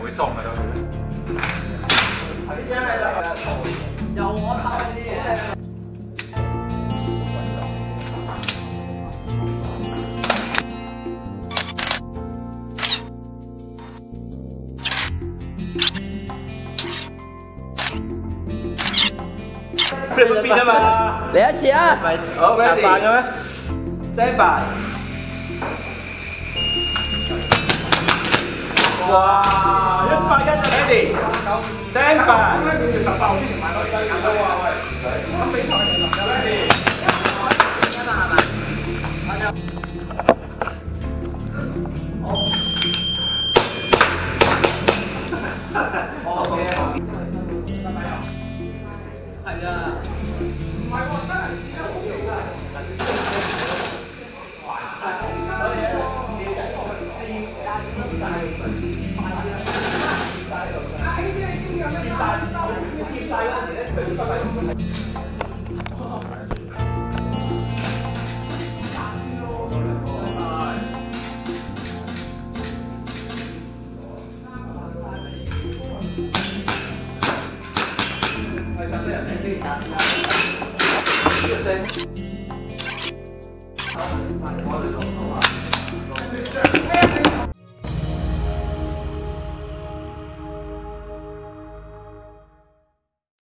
會送嘅都。 由我偷啲嘢。 你會變啊嘛？ 嚟一次啊！ 好，習慣咗咩 ？Stand by。哇！110啊 ，Eddie。Stand by。18號之前買多啲緊刀啊喂！咁比賽其實有 Eddie。 好。OK。 係啊，唔係喎，真係試得好勁啊！係咁嘅人嚟先。